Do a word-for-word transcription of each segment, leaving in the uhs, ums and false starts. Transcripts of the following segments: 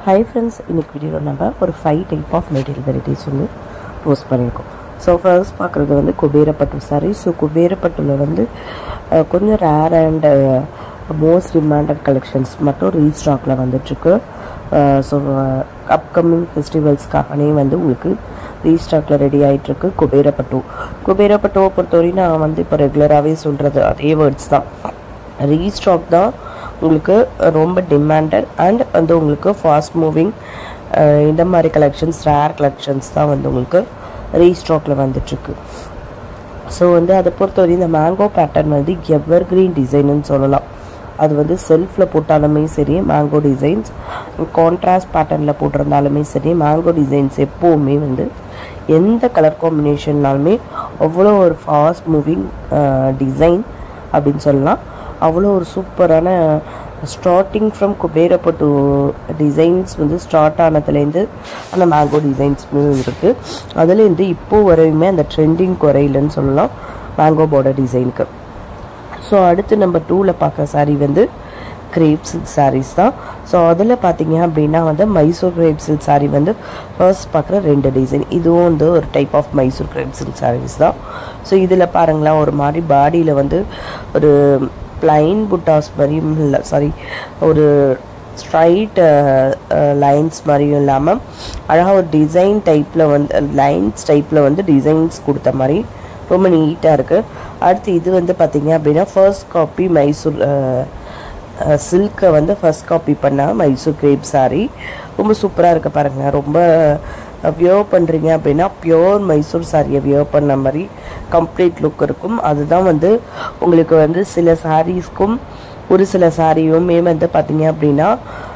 Hi friends, in this video we will five type of material varieties post பண்ணிருக்கோம். So first பார்க்கிறது வந்து Kubera Pattu Saree. So Kubera Pattuல வந்து கொஞ்சம் rare and uh, most demanded collections மட்டும் restockல வந்துட்டு இருக்கு. So uh, upcoming festivals காகனே வந்து உங்களுக்கு restockல ரெடி ஆயிட்டு இருக்கு Kubera Pattu. Kubera Pattu பொறுத்தவரை நான் வந்து இப்ப ரெகுலராவே சொல்றது அதே words தான். Restock தான் உங்களுக்கு ரொம்ப demanded and வந்து உங்களுக்கு fast moving இந்த மாதிரி collections rare collections தான் வந்து உங்களுக்கு restockல வந்துட்டு இருக்கு. So வந்து அத பொறுத்தவரை இந்த mango pattern வந்து evergreen design ன்னு சொல்லலாம். அது வந்து செல்ஃப்ல போட்டாலுமே சரி mango designs contrast patternல போட்றதாலுமே சரி mango designs எப்பவுமே வந்து எந்த கலர் காம்பினேஷன்னாலுமே அவ்வளோ ஒரு fast moving design அப்படினு சொல்லலாம். அவ்வளோ ஒரு சூப்பரான starting from Kubera Pattu designs வந்து ஸ்டார்ட் ஆனதுல இருந்து அந்த mango designs இருக்கு. அதுல இருந்து இப்போ வரையுமே அந்த ட்ரெண்டிங் குறையிலன்னு சொல்லலாம் mango border டிசைனுக்கு. ஸோ அடுத்து நம்பர் டூல பார்க்குற saree வந்து crepe silk sarees தான். ஸோ அதில் பார்த்தீங்க அப்படின்னா வந்து மைசூர் crepe silk saree வந்து ஃபர்ஸ்ட் பார்க்குற ரெண்டு டிசைன். இதுவும் வந்து ஒரு type of Mysore crepe silk sarees தான். ஸோ இதில் பாருங்களேன் ஒரு மாதிரி பாடியில் வந்து ஒரு plain buttas மாதிரியும் இல்லை சாரி ஒரு ஸ்ட்ரைட் லைன்ஸ் மாதிரியும் இல்லாமல் அழகாக ஒரு டிசைன் டைப்பில் வந்து லைன்ஸ் டைப்பில் வந்து டிசைன்ஸ் கொடுத்த மாதிரி ரொம்ப நீட்டாக இருக்குது. அடுத்து இது வந்து பார்த்திங்க அப்படின்னா ஃபர்ஸ்ட் காப்பி மைசூர் சில்கை வந்து ஃபர்ஸ்ட் காப்பி பண்ணால் மைசூர் கிரேப் சாரீ ரொம்ப சூப்பராக இருக்குது பாருங்கள். ரொம்ப வியர் பண்ணுறீங்க அப்படின்னா பியோர் மைசூர் சாரியை வியர் பண்ண மாதிரி கம்ப்ளீட் லுக் இருக்கும். அதுதான் வந்து உங்களுக்கு வந்து சில சாரீஸ்க்கும் ஒரு சில சாரியுமே வந்து பார்த்தீங்க அப்படின்னா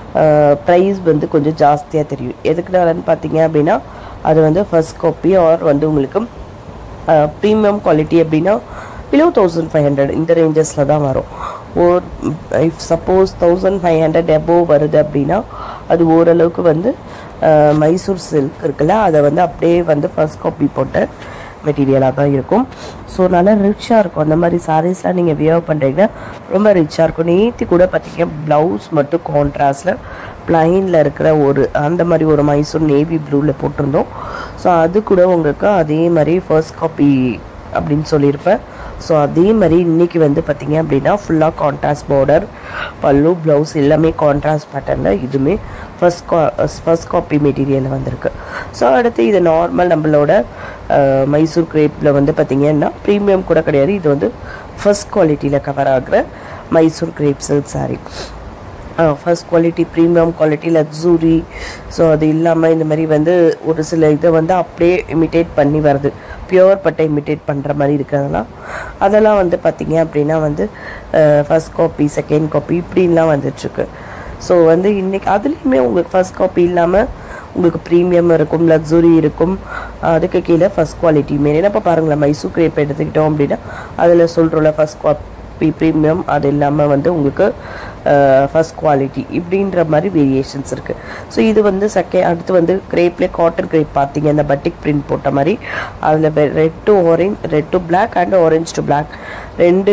ப்ரைஸ் வந்து கொஞ்சம் ஜாஸ்தியாக தெரியும். எதுக்குனாலன்னு பார்த்தீங்க அப்படின்னா அது வந்து ஃபர்ஸ்ட் காப்பி ஆர் வந்து உங்களுக்கு ப்ரீமியம் குவாலிட்டி அப்படின்னா பிலோ தௌசண்ட் ஃபைவ் ஹண்ட்ரட் இந்த ரேஞ்சஸில் தான் வரும். Or if suppose thousand five hundred above வருது அப்படின்னா அது ஓரளவுக்கு வந்து மைசூர் சில்க் இருக்குல்ல அதை வந்து அப்படியே வந்து ஃபர்ஸ்ட் காப்பி போட்ட மெட்டீரியலாக தான் இருக்கும். ஸோ நல்லா ரிச்சாக இருக்கும். அந்த மாதிரி சாரீஸ்லாம் நீங்கள் வியர் பண்ணுறீங்கன்னா ரொம்ப ரிச்சாக இருக்கும். நேற்று கூட பார்த்தீங்கன்னா ப்ளவுஸ் மட்டும் கான்ட்ராஸ்டில் ப்ளைனில் இருக்கிற ஒரு அந்த மாதிரி ஒரு மைசூர் நேவி ப்ளூவில் போட்டிருந்தோம். ஸோ அது கூட உங்களுக்கு அதே மாதிரி ஃபர்ஸ்ட் காப்பி அப்படின்னு சொல்லியிருப்பேன். ஸோ அதே மாதிரி இன்றைக்கி வந்து பார்த்திங்க அப்படின்னா ஃபுல்லாக கான்ட்ராஸ்ட் பார்டர் பல்லு ப்ளவுஸ் எல்லாமே கான்ட்ராஸ்ட் பேட்டர்னில் இதுவுமே ஃபர்ஸ்ட் கா ஃபர்ஸ்ட் காப்பி மெட்டீரியலில் வந்திருக்கு. ஸோ அடுத்து இது நார்மல் நம்மளோட மைசூர் கிரேப்பில் வந்து பார்த்திங்கன்னா ப்ரீமியம் கூட கிடையாது. இது வந்து ஃபர்ஸ்ட் குவாலிட்டியில் கவர் ஆகிற Mysore crepe silk sari. First quality premium quality luxury. So அது இல்லாமல் இந்த மாதிரி வந்து ஒரு சில இதை வந்து அப்படியே இமிட்டேட் பண்ணி வருது. பியோர் பட்டை இமிட்டேட் பண்ணுற மாதிரி இருக்கிறதெல்லாம் அதெல்லாம் வந்து பார்த்திங்க அப்படின்னா வந்து ஃபர்ஸ்ட் காப்பி செகண்ட் காப்பி இப்படின்லாம் வந்துட்டுருக்கு. ஸோ வந்து இன்றைக்கி அதுலேயுமே உங்களுக்கு ஃபர்ஸ்ட் காப்பி இல்லாமல் உங்களுக்கு ப்ரீமியம் இருக்கும் லக்ஸுரி இருக்கும். அதுக்கு கீழே ஃபர்ஸ்ட் குவாலிட்டியுமே என்னப்போ பாருங்களேன் மைசூர் கிரேப் எடுத்துக்கிட்டோம் அப்படின்னா அதில் சொல்கிறோம்ல ஃபர்ஸ்ட் காப்பி ப்ரீமியம் அது இல்லாமல் வந்து உங்களுக்கு ஃபர்ஸ்ட் குவாலிட்டி இப்படின்ற மாதிரி வேரியேஷன்ஸ் இருக்குது. ஸோ இது வந்து செகண்ட் அடுத்து வந்து கிரேப்லேயே காட்டன் கிரேப் பார்த்தீங்க இந்த பட்டிக் பிரிண்ட் போட்ட மாதிரி அதில் red to orange red to black and orange to black ரெண்டு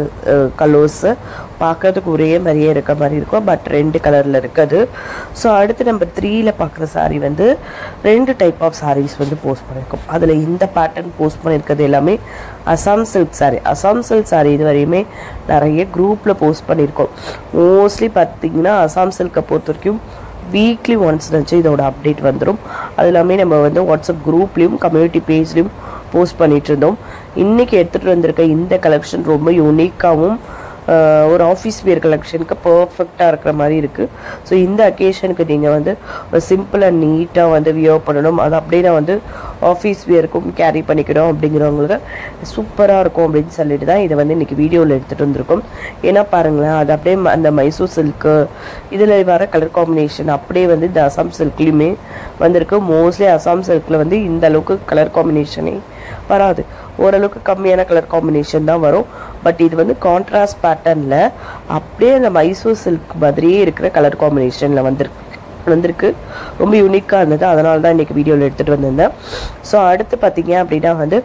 கலர்ஸு பார்க்கறதுக்கு ஒரே மாதிரியே இருக்க மாதிரி இருக்கும். பட் ரெண்டு கலரில் இருக்குது. ஸோ அடுத்து நம்பர் த்ரீயில் பார்க்குற சாரீ வந்து ரெண்டு டைப் ஆஃப் சாரீஸ் வந்து போஸ்ட் பண்ணியிருக்கோம். அதில் இந்த பேட்டர்ன் போஸ்ட் பண்ணியிருக்கிறது எல்லாமே அசாம் சில்க் சாரீ. அசாம் சில்க் சாரீ இது வரையுமே நிறைய குரூப்பில் போஸ்ட் பண்ணியிருக்கோம். மோஸ்ட்லி பார்த்தீங்கன்னா அசாம் சில்கை பொறுத்த வரைக்கும் வீக்லி ஒன்ஸ் நினச்சி இதோட அப்டேட் வந்துடும். அது எல்லாமே நம்ம வந்து வாட்ஸ்அப் குரூப்லேயும் கம்யூனிட்டி பேஜ்லேயும் போஸ்ட் பண்ணிகிட்டு இருந்தோம். இன்றைக்கி எடுத்துகிட்டு வந்திருக்க இந்த கலெக்ஷன் ரொம்ப யூனிக்காகவும் ஒரு ஆஃபீஸ் வியர் கலெக்ஷனுக்கு பர்ஃபெக்டாக இருக்கிற மாதிரி இருக்குது. ஸோ இந்த அக்கேஷனுக்கு நீங்கள் வந்து ஒரு சிம்பிள் அண்ட் நீட்டாக வந்து வியர் பண்ணணும் அது அப்படியே நான் வந்து ஆஃபீஸ் வியருக்கும் கேரி பண்ணிக்கணும் அப்படிங்கிறவங்களுக்கு சூப்பராக இருக்கும் அப்படின்னு சொல்லிட்டு தான் இதை வந்து இன்றைக்கி வீடியோவில் எடுத்துகிட்டு வந்திருக்கோம். ஏன்னா பாருங்களேன் அது அப்படியே அந்த மைசூர் சில்க்கு இதில் வர கலர் காம்பினேஷன் அப்படியே வந்து இந்த அசாம் சில்க்லேயுமே வந்திருக்கு. மோஸ்ட்லி அசாம் சில்கில் வந்து இந்த அளவுக்கு கலர் காம்பினேஷனே வராது. ஓரளவுக்கு கம்மியான கலர் காம்பினேஷன் தான் வரும். பட் இது வந்து கான்ட்ராஸ்ட் பேட்டர்னில் அப்படியே அந்த மைசூர் சில்க் மாதிரியே இருக்கிற கலர் காம்பினேஷனில் வந்துருக்கு வந்திருக்கு ரொம்ப யூனிக்காக இருந்தது. அதனால தான் இன்றைக்கி வீடியோவில் எடுத்துகிட்டு வந்திருந்தேன். ஸோ அடுத்து பார்த்திங்க அப்படின்னா வந்து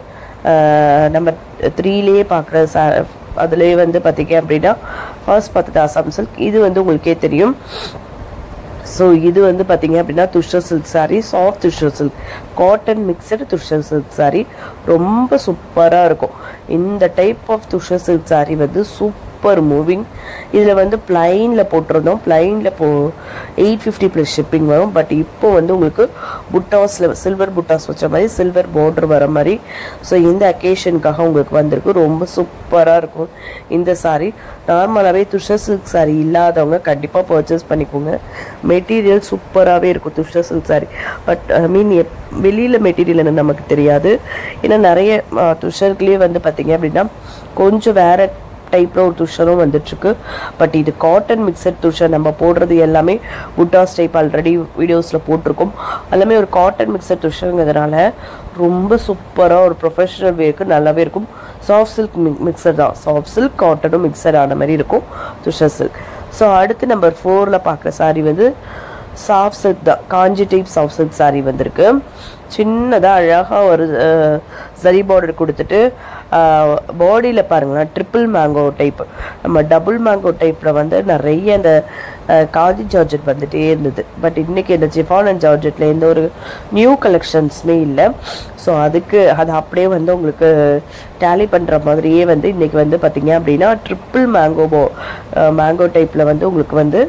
நம்ம த்ரீலேயே பார்க்குற சா அதுலேயே வந்து பார்த்திங்க அப்படின்னா ஃபர்ஸ்ட் பார்த்தது அசாம் சில்க். இது வந்து உங்களுக்கே தெரியும் ஸோ இது வந்து பார்த்தீங்க அப்படின்னா tussar silk sari, soft tussar silk cotton mixed tussar silk sari ரொம்ப சூப்பராக இருக்கும். இந்த type of tussar silk sari வந்து சூப்பர் மூவிங். இதில் வந்து பிளைனில் போட்டிருந்தோம், பிளைனில் for eight fifty plus shipping வரும். பட் இப்போ வந்து உங்களுக்கு புட்டாஸில் சில்வர் புட்டாஸ் வச்ச மாதிரி சில்வர் பார்டர் வர மாதிரி ஸோ இந்த அக்கேஷனுக்காக உங்களுக்கு வந்திருக்கு. ரொம்ப சூப்பராக இருக்கும் இந்த சாரீ. நார்மலாகவே துஷர் சில்க் சாரீ இல்லாதவங்க கண்டிப்பாக பர்ச்சேஸ் பண்ணிக்கோங்க. மெட்டீரியல் சூப்பராகவே இருக்கும் tussar silk sari. But I mean எப் வெளியில் மெட்டீரியல் என்ன நமக்கு தெரியாது. ஏன்னா நிறைய துஷர்லேயே வந்து பார்த்தீங்க அப்படின்னா கொஞ்சம் வேறு டைப்பில் ஒரு துஷரும் வந்துட்டுருக்கு. பட் இது காட்டன் மிக்சட் துஷர். நம்ம போடுறது எல்லாமே புட்டாஸ் டைப் ஆல்ரெடி வீடியோஸில் போட்டிருக்கோம். எல்லாமே ஒரு காட்டன் மிக்சட் துஷருங்கிறதுனால ரொம்ப சூப்பராக ஒரு ப்ரொஃபஷனல் வேருக்கு நல்லாவே இருக்கும். சாஃப்ட் சில்க் மிக்சர் தான், சாஃப்ட் சில்க் காட்டனும் மிக்சர் ஆன மாதிரி இருக்கும் துஷர் சில்க். ஸோ அடுத்து நம்பர் ஃபோரில் பார்க்குற சாரீ வந்து சாஃப்ட் சில்க் தான், Kanchi type soft silk sari வந்திருக்கு. சின்னதாக அழகாக ஒரு ஜரி பார்டர் கொடுத்துட்டு பாடியில் பாருங்களேன் ட்ரிபிள் மேங்கோ டைப். நம்ம டபுள் மேங்கோ டைப்பில் வந்து நிறைய இந்த காஞ்சி ஜார்ஜெட் வந்துகிட்டே இருந்தது. பட் இன்றைக்கி இந்த ஜிஃபான் அண்ட் ஜார்ஜெட்டில் எந்த ஒரு நியூ கலெக்ஷன்ஸுமே இல்லை. ஸோ அதுக்கு அது அப்படியே வந்து உங்களுக்கு டேலி பண்ணுற மாதிரியே வந்து இன்றைக்கி வந்து பார்த்திங்க அப்படின்னா ட்ரிபிள் மேங்கோ மேங்கோ டைப்பில் வந்து உங்களுக்கு வந்து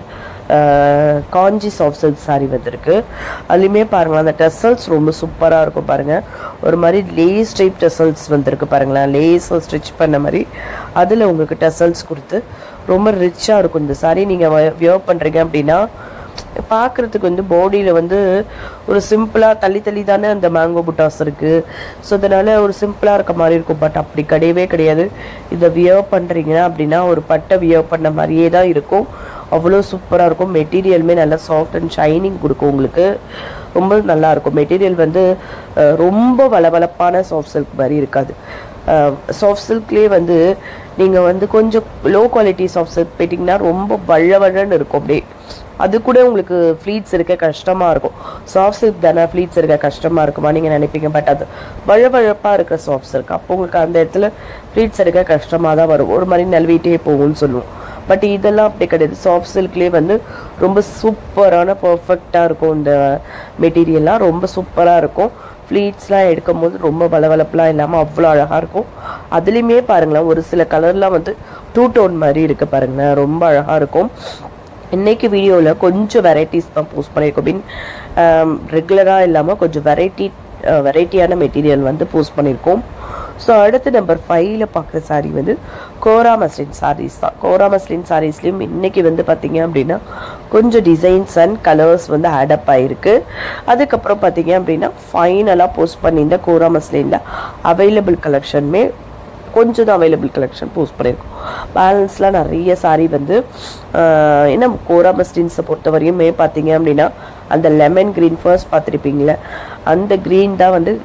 காஞ்சி சாஃப்ட் சில்க் சாரீ வந்திருக்கு. அதுலேயுமே பாருங்களேன் அந்த டெசல்ஸ் ரொம்ப சூப்பராக இருக்கும். பாருங்கள் ஒரு மாதிரி லேஸ் டைப் டெசல்ஸ் வந்திருக்கு. பாருங்களேன் லேஸ் ஸ்டிச் பண்ண மாதிரி அதில் உங்களுக்கு டெசல்ஸ் கொடுத்து ரொம்ப ரிச்சாக இருக்கும் இந்த சாரீ. நீங்கள் வியர் பண்ணுறீங்க அப்படின்னா பார்க்குறதுக்கு வந்து பாடியில் வந்து ஒரு சிம்பிளாக தள்ளி தள்ளி தானே அந்த மேங்கோ புட்டாஸ் இருக்குது. ஸோ அதனால் ஒரு சிம்பிளாக இருக்க மாதிரி இருக்கும். பட் அப்படி கிடையவே கிடையாது. இதை வியர் பண்ணுறீங்கன்னா அப்படின்னா ஒரு பட்டை வியர் பண்ண மாதிரியே தான் இருக்கும். அவ்வளோ சூப்பராக இருக்கும். மெட்டீரியலுமே நல்லா சாஃப்ட் அண்ட் ஷைனிங் கொடுக்கும் உங்களுக்கு. ரொம்ப நல்லாயிருக்கும். மெட்டீரியல் வந்து ரொம்ப வளவளப்பான சாஃப்ட் சில்க் மாதிரி இருக்காது. சாஃப்ட் சில்க்லேயே வந்து நீங்கள் வந்து கொஞ்சம் லோ குவாலிட்டி சாஃப்ட் சில்க் போயிட்டிங்கன்னா ரொம்ப வழ வழன்னு இருக்கும். அப்படியே அது கூட உங்களுக்கு ஃப்ளீட்ஸ் இருக்க கஷ்டமாக இருக்கும். சாஃப்ட் சில்க் தானே ஃப்ளீட்ஸ் இருக்க கஷ்டமாக இருக்குமா நீங்கள் நினைப்பீங்க. பட் அது வழவழப்பாக இருக்கிற சாஃப்ட் சில்க். அப்போ உங்களுக்கு அந்த இடத்துல ஃப்ளீட்ஸ் இருக்க கஷ்டமாக தான் வரும். ஒரு மாதிரி நல்விட்டே போகும்னு சொல்லுவோம். பட் இதெல்லாம் அப்படி கிடையாது. சாஃப்ட் சில்க்லேயே வந்து ரொம்ப சூப்பரான பர்ஃபெக்டாக இருக்கும். இந்த மெட்டீரியல்லாம் ரொம்ப சூப்பராக இருக்கும். ஃப்ளீட்ஸ்லாம் எடுக்கும் போது ரொம்ப வளவளப்புலாம் இல்லாமல் அவ்வளோ அழகாக இருக்கும். அதுலேயுமே பாருங்களேன் ஒரு சில கலர்லாம் வந்து டூ டோன் மாதிரி இருக்குது பாருங்களேன், ரொம்ப அழகாக இருக்கும். இன்றைக்கி வீடியோவில் கொஞ்சம் வெரைட்டிஸ் தான் போஸ்ட் பண்ணியிருக்கோம். மீன் ரெகுலராக இல்லாமல் கொஞ்சம் வெரைட்டி வெரைட்டியான மெட்டீரியல் வந்து போஸ்ட் பண்ணியிருக்கோம். ஸோ அடுத்து நம்பர் ஃபைவ்ல பார்க்குற சாரீ வந்து கோரா மஸ்லின் சாரீஸ் தான். கோரா மஸ்லின் சாரீஸ்லேயும் இன்றைக்கி வந்து பார்த்திங்க அப்படின்னா கொஞ்சம் டிசைன்ஸ் அண்ட் கலர்ஸ் வந்து ஆடப் ஆகிருக்கு. அதுக்கப்புறம் பார்த்திங்க அப்படின்னா ஃபைனலாக போஸ்ட் பண்ணியிருந்த கோரா மஸ்லினில் அவைலபிள் கலெக்ஷனுமே கொஞ்சம் தான் அவைலபிள் கலெக்ஷன் போஸ்ட் பண்ணியிருக்கோம். பேலன்ஸ்லாம் நிறைய சாரீ வந்து என்ன கோரா மஸ்லின்ஸை பொறுத்த வரையுமே பார்த்திங்க அப்படின்னா அந்த லெமன் க்ரீன் ஃபர்ஸ்ட் பார்த்துருப்பீங்களே அந்த க்ரீன் தான் வந்து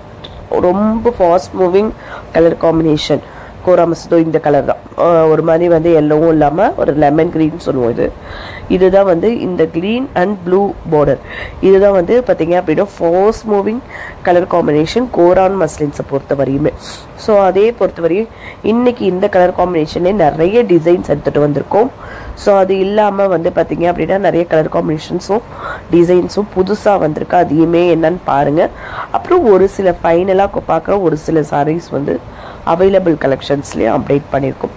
ரொம்ப ஃபாஸ்ட் மூவிங் கலர் காம்பினேஷன். கோரா மஸ்தோ இந்த கலர் தான் ஒரு மாதிரி வந்து எல்லோவும் இல்லாமல் ஒரு லெமன் க்ரீன் சொல்லுவோம். இது இதுதான் வந்து இந்த க்ரீன் அண்ட் ப்ளூ பார்டர் இதுதான் வந்து பார்த்திங்க அப்படின்னா ஃபாஸ்ட் மூவிங் கலர் காம்பினேஷன் கோரான் மஸ்லின்ஸை பொறுத்த வரையுமே. ஸோ அதே பொறுத்த வரையும் இன்றைக்கி இந்த கலர் காம்பினேஷனே நிறைய டிசைன்ஸ் எடுத்துகிட்டு வந்திருக்கோம். ஸோ அது இல்லாமல் வந்து பார்த்திங்க அப்படின்னா நிறைய கலர் காம்பினேஷன்ஸும் டிசைன்ஸும் புதுசாக வந்திருக்கு. அதையுமே என்னன்னு பாருங்கள். அப்புறம் ஒரு சில ஃபைனலாக பார்க்குற ஒரு சில சாரீஸ் வந்து அவைலபிள் கலெக்ஷன்ஸ்லேயே அப்டேட் பண்ணியிருக்கோம்.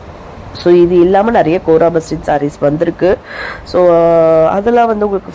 ஸோ இது இல்லாமல் நிறைய கோரா மஸ்லின் சாரீஸ் வந்திருக்கு. ஸோ அதெல்லாம் வந்து உங்களுக்கு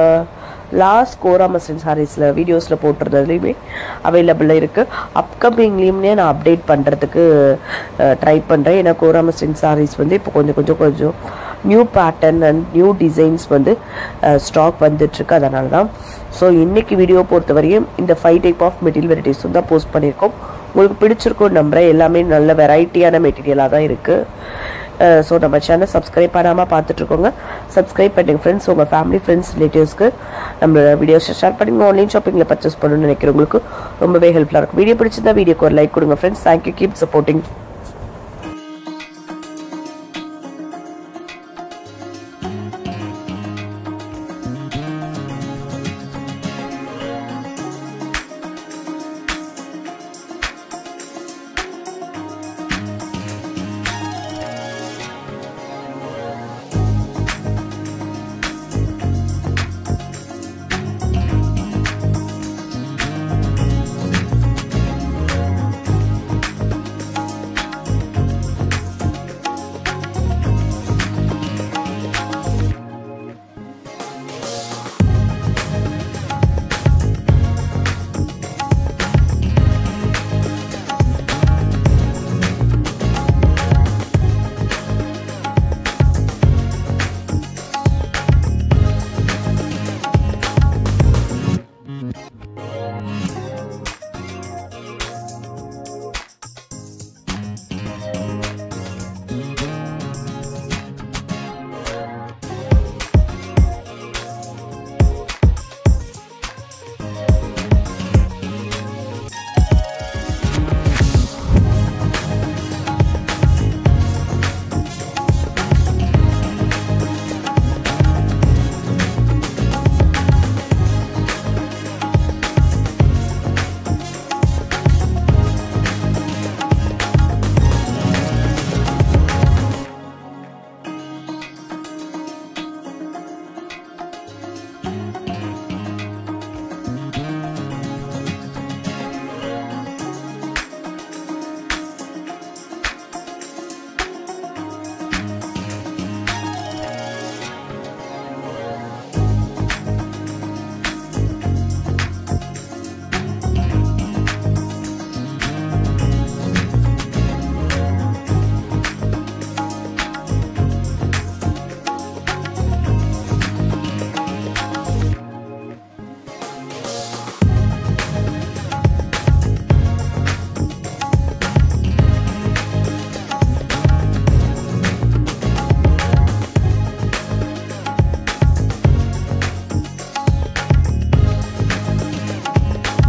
லாஸ்ட் கோரா மஸ்லின் சாரீஸில் வீடியோஸில் போட்டுறதுலேயுமே அவைலபிளாக இருக்குது. அப்கமிங்லேயுமே நான் அப்டேட் பண்ணுறதுக்கு ட்ரை பண்ணுறேன். ஏன்னா கோரா மஸ்லின் சாரீஸ் வந்து இப்போ கொஞ்சம் கொஞ்சம் கொஞ்சம் new pattern and new designs வந்து ஸ்டாக் வந்துட்டுருக்கு. அதனால தான் ஸோ இன்றைக்கி வீடியோ பொறுத்த வரையும் இந்த ஃபைவ் டைப் ஆஃப் மெட்டீரியல் வெரைட்டிஸும் தான் போஸ்ட் பண்ணியிருக்கோம். உங்களுக்கு பிடிச்சிருக்கும் நம்புறேன். எல்லாமே நல்ல வெரைட்டியான மெட்டீரியலாக தான் இருக்குது. ஸோ நம்ம சேனல் சப்ஸ்கிரைப் பண்ணாமல் பார்த்துட்ருக்கோங்க. சப்ஸ்கிரைப் பண்ணுங்கள் ஃப்ரெண்ட்ஸ். உங்கள் ஃபேமிலி ஃப்ரெண்ட்ஸ் ரிலேட்டிவ்ஸ்க்கு நம்ம வீடியோஸை ஷேர் பண்ணிங்க. ஆன்லைன் ஷாப்பிங்கில் பர்ச்சேஸ் பண்ணணும்னு நினைக்கிறவங்களுக்கு ரொம்பவே ஹெல்ப்ஃபுல்லாக இருக்கும். வீடியோ பிடிச்சிருந்தா வீடியோக்கு ஒரு லைக் கொடுங்க ஃப்ரெண்ட்ஸ். தேங்க்யூ. Keep supporting.